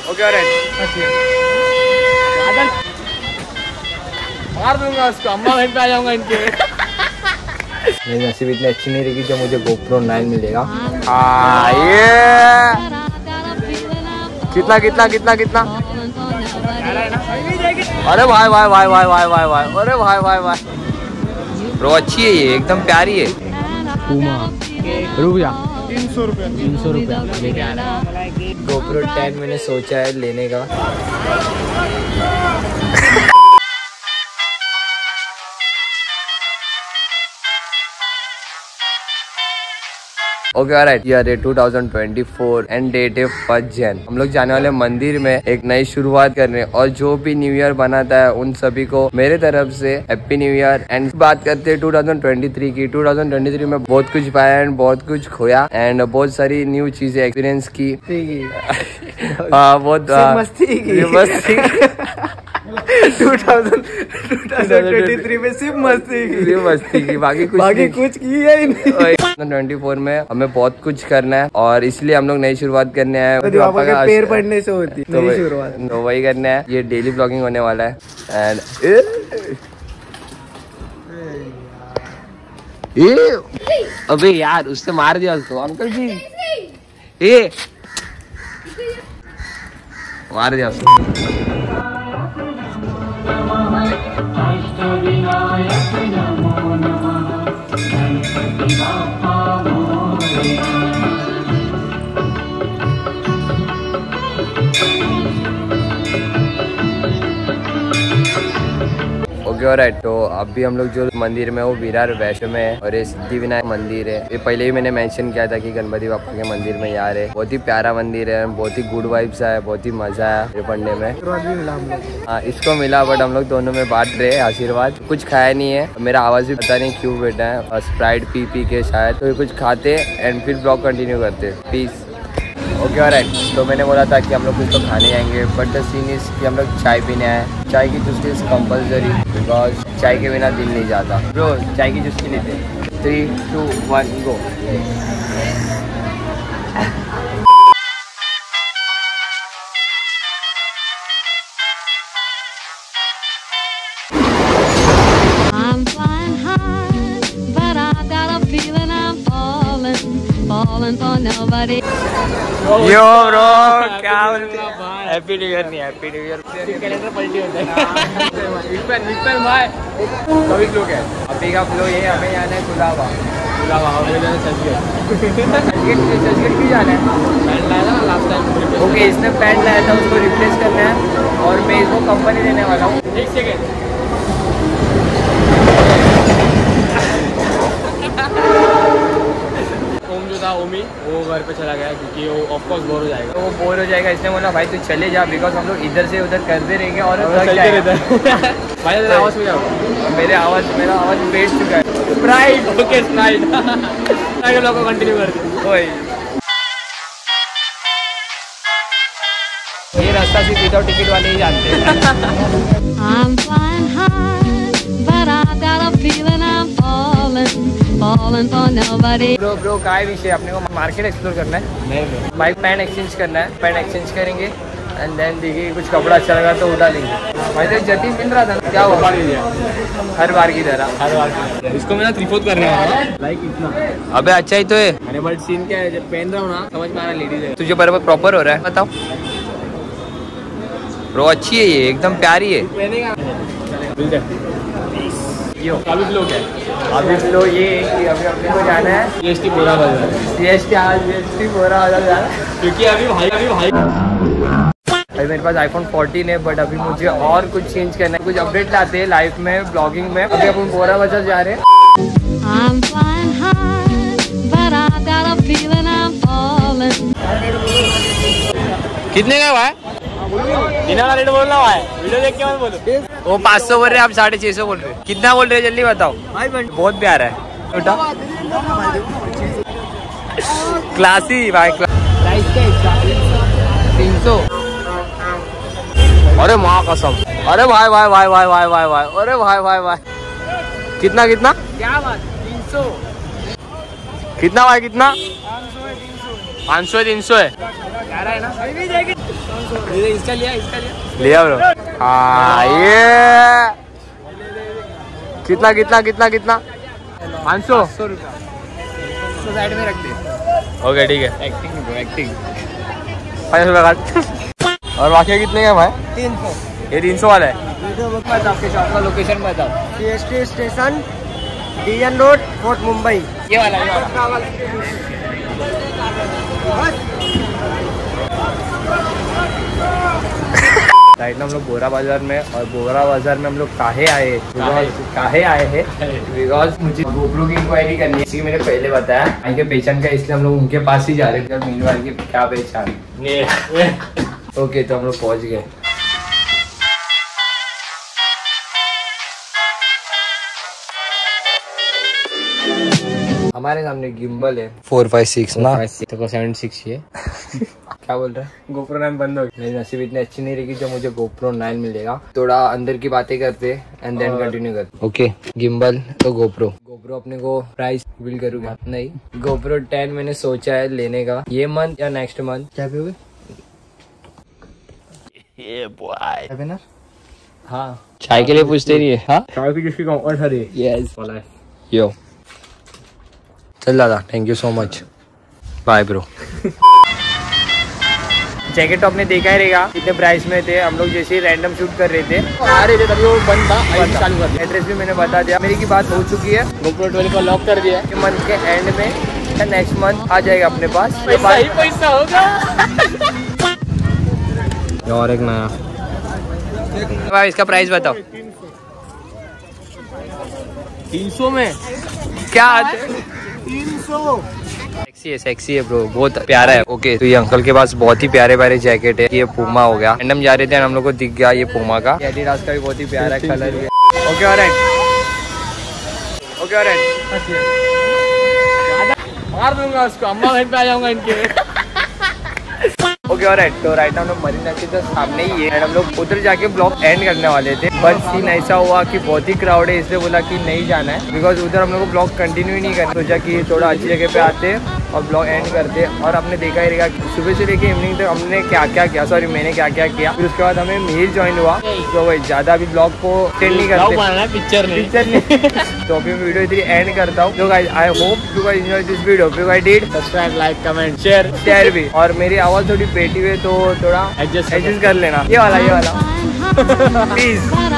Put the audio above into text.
Okay मार दूंगा उसको, अम्मा घर पे आ जाऊंगा इनके। मेरी नसीब इतनी अच्छी नहीं रही जो मुझे GoPro 9 मिलेगा। ये कितना कितना कितना कितना? अरे भाई भाई भाई भाई भाई भाई भाई, अरे भाई भाई भाई ब्रो, अच्छी है ये, एकदम प्यारी है। पूमा रुपया 300 रुपया 300 रुपया लेके आ रहा है। GoPro 10 मैंने सोचा है लेने का। ओके ऑलराइट, ईयर है 2024 एंड डेट है 1 जन। हम लोग जाने वाले मंदिर में एक नई शुरुआत करने, और जो भी न्यू ईयर बनाता है उन सभी को मेरे तरफ से हैप्पी न्यू ईयर। एंड बात करते हैं 2023 की। 2023 में बहुत कुछ पाया एंड बहुत कुछ खोया एंड बहुत सारी न्यू चीजें एक्सपीरियंस की। बहुत मस्ती की 2023 में सिर्फ मस्ती की, बाकी कुछ की है ही नहीं। 2024 में हमें बहुत कुछ करना है और इसलिए हम लोग नई शुरुआत करने आए। पापा के पैर पड़ने से होती है नई शुरुआत, तो वही करना है। ये डेली ब्लॉगिंग होने वाला है एंड अबे यार उससे मार दिया उसको, अंकल जी ये मार दिया उसको। ओके ऑलराइट, तो अभी हम लोग जो मंदिर में वो विरार वैष्णो में है और ये सिद्धि विनायक मंदिर है। ये पहले ही मैंने मेंशन किया था कि गणपति बापा के मंदिर में यार है। बहुत ही प्यारा मंदिर है, बहुत ही गुड वाइब्स आया, बहुत ही मजा आया ये पढ़ने में। हाँ इसको मिला, बट हम लोग दोनों में बांट रहे आशीर्वाद। कुछ खाया नहीं है, मेरा आवाज भी पता नहीं क्यों बेटा है, स्प्राइट पी के शायद। तो कुछ खाते एंड फिर ब्लॉग कंटिन्यू करते। पीस। ओके ऑलराइट, तो मैंने बोला था कि हम लोग कुछ तो खाने आएंगे, बट द सीन इज कि हम लोग चाय पीने आए। चाय की चुस्की इज कंपल्सरी बिकॉज चाय के बिना दिन नहीं जाता। ब्रो चाय की चुस्की लेते। 3, 2, 1 गो। यो ब्रो क्या हैप्पी न्यू ईयर। नहीं हैप्पी न्यू ईयर कैलेंडर पलटी होता है। भाई कभी फ्लो क्या है अभी का फ्लो ये हमें जाना है गुलाबा हमें जाना है चर्चगेट क्यों जाना है? पैंट लाया था लास्ट टाइम। ओके इसने पैंट लाया था, उसको रिप्लेस करना है और मैं इसको कंपनी देने वाला हूँ। एक सेकेंड, ओमी वो घर पे चला गया क्योंकि वो ऑफकोर्स बोर हो जाएगा। तो वो बोर हो जाएगा, इसने बोला भाई तू चले जा, बिकॉज हम लोग इधर से उधर करते रहेंगे और भाई आवाज में जाओ। मेरा आवाज बैठ चुका है। स्प्राइट ओके स्प्राइट लोगों को कंटिन्यू करते। ये रास्ता सिर्फ विदाउट टिकट वाले ही जानते हैं। ब्रो काय विषय अपने को मार्केट एक्सप्लोर करना है। भाई पैंट एक्सचेंज करना है, पैंट एक्सचेंज करेंगे एंड देन देखिए कुछ कपड़ा अच्छा लगा तो उठा लेंगे। भाई तो जतीन मिल रहा था क्या हुआ? हर बार की तरह इसको मैं 3/4 करने वाला लाइक इतना। अबे अच्छा ही तो है। अरे बट सीन क्या है, जब पहन रहा हूँ ना समझ में आ रहा है लेडीज है। तुझे बराबर प्रॉपर हो रहा है बताओ ब्रो। अच्छी है ये, एकदम प्यारी है। अभी लोग है अभी तो ये कि अभी अपने को जाना है CST बोरा बाजार। CST बोरा बाजार जाना क्योंकि अभी भाई मेरे पास iPhone 14 है, बट अभी मुझे और कुछ चेंज करना है, कुछ अपडेट लाते हैं लाइफ में ब्लॉगिंग में। अभी अपन बोरा बाजार जा रहे हैं। कितने का भाई? बिना रेट बोलना भाई, वीडियो देख के मत बोलो। वो 500 बोल रहे, आप 650 बोल रहे। कितना बोल रहे जल्दी बताओ भाई। बहुत प्यारा है छोटा क्लासी भाई। 300। अरे माँ कसम। अरे भाई भाई भाई भाई भाई भाई भाई अरे भाई भाई भाई कितना क्या बात? 300 कितना भाई? कितना 500 300 है इसका लिया लिया ब्रो। हाँ ये कितना कितना कितना कितना 500 साइड में रख दे। ओके ठीक है। एक्टिंग 500 रुपये काट। और बाकी कितने का भाई? 300। ये 300 वाला है। बताओ आपके शॉप का लोकेशन बताओ। CST station, DN road, Fort Mumbai. ये वाला राइट ना हम लोग बोरा बाजार में, और बोरा बाजार में हम लोग काहे आए हैं बिकॉज मुझे गोप्रो की इंक्वायरी करनी है। इसी मैंने पहले बताया इनके पहचान का, इसलिए हम लोग उनके पास ही जा रहे थे। मीनवाइल की क्या पहचान। ओके तो हम लोग पहुंच गए। हमारे सामने गिम्बल है 456 ना, तो 76 है। क्या बोल रहा है? GoPro 9 बंद हो गई। मेरी नसीब इतनी अच्छी नहीं रहेगी जो मुझे GoPro 9 मिलेगा। थोड़ा अंदर की बातें करते एंड देन कंटिन्यू करते। ओके गिम्बल तो GoPro अपने को प्राइस बिल करूंगा नहीं। GoPro 10 मैंने सोचा है लेने का, ये मंथ या नेक्स्ट मंथ। क्या पे हुए? हाँ चाय के लिए पूछते नहीं है। हाँ चाय की जिसकी कंपल्सरी। यस यो चल दादा, thank you so much, bye bro. Jacket तो आपने देखा ही रहेगा कितने प्राइस में थे। हम लोग जैसे ही रैंडम शूट कर रहे थे आ रहे थे तभी वो बंद था। चालू कर दिया। एड्रेस भी मैंने बता दिया। मेरी की बात हो चुकी है। GoPro 12 को लॉक कर दिया। मंथ के एंड में या नेक्स्ट मंथ आ जाएगा अपने पास। पैसा होगा। और एक नया भाई, इसका प्राइस बताओ। 300 में क्या? 300। सेक्सी है ब्रो, बहुत प्यारा है। ओके तो ये अंकल के पास बहुत ही प्यारे प्यारे जैकेट है। ये पूमा हो गया, रैंडम जा रहे थे हम लोग को दिख गया ये पूमा का। एडिडास का भी बहुत ही प्यारा है कलर भी। ओके ऑलराइट मार दूंगा उसको, अम्मा घर पे आ जाऊंगा इनके। Okay alright. तो राइट नाउ हम लोग मरीना के जस्ट सामने ही है। हम लोग उधर जाके ब्लॉग एंड करने वाले थे, बट सीन ऐसा हुआ कि बहुत ही क्राउड है, इसलिए बोला कि नहीं जाना है। बिकॉज उधर हम लोग को ब्लॉग कंटिन्यू ही नहीं करना। सोचा कि थोड़ा अच्छी जगह पे आते और ब्लॉग एंड करते। और आपने देखा ही रहेगा सुबह से लेके इवनिंग तक हमने क्या क्या किया, सॉरी मैंने क्या क्या किया। फिर उसके बाद हमें मील ज्वाइन हुआ। तो वही ज्यादा अभी ब्लॉग को एंड नहीं करते, पिक्चर नहीं। तो अभी मैं वीडियो इधर एंड करता हूँ। तो guys I hope you guys enjoy this video. If you guys did subscribe, like, comment, share भी। और मेरी आवाज थोड़ी बेटी हुई तो थोड़ा एडजस्ट कर लेना। ये वाला प्लीज।